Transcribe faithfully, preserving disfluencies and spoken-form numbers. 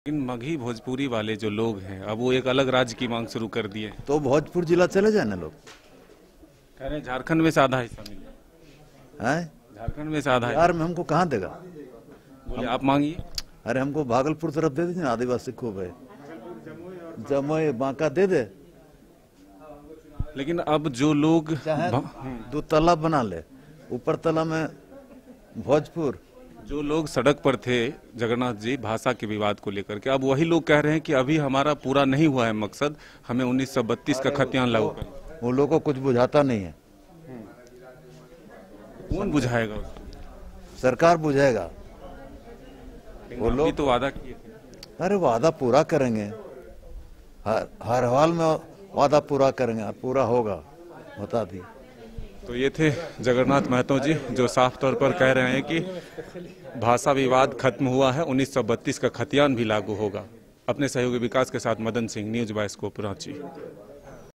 इन मगही भोजपुरी वाले जो लोग हैं अब वो एक अलग राज्य की मांग शुरू कर दिए। तो भोजपुर जिला चले जाए ना लोग। कह रहे हैं झारखंड में से आधा हिस्सा मिले। हैं झारखंड में से आधा हिस्सा। बिहार में हमको कहाँ देगा? बोले आप मांगिए। अरे हमको भागलपुर तरफ दे दीजिए ना, आदिवासी खूब है, जमुई बांका दे दे। लेकिन अब जो लोग चाहे दो तालाब बना ले, ऊपर तला में भोजपुर। जो लोग सड़क पर थे जगन्नाथ जी भाषा के विवाद को लेकर के, अब वही लोग कह रहे हैं कि अभी हमारा पूरा नहीं हुआ है मकसद, हमें उन्नीस सौ बत्तीस का खतियान लागू करना। वो लोगों को कुछ बुझाता नहीं है। कौन बुझाएगा? सरकार बुझाएगा। वो लोग तो वादा किए थे। अरे वादा पूरा करेंगे, हर हर हाल में वादा पूरा करेंगे, पूरा होगा, बता दी। तो ये थे जगन्नाथ महतो जी जो साफ तौर पर कह रहे हैं कि भाषा विवाद खत्म हुआ है, उन्नीस सौ बत्तीस का खतियान भी लागू होगा। अपने सहयोगी विकास के साथ मदन सिंह, न्यूज बाइस्कोप, रांची।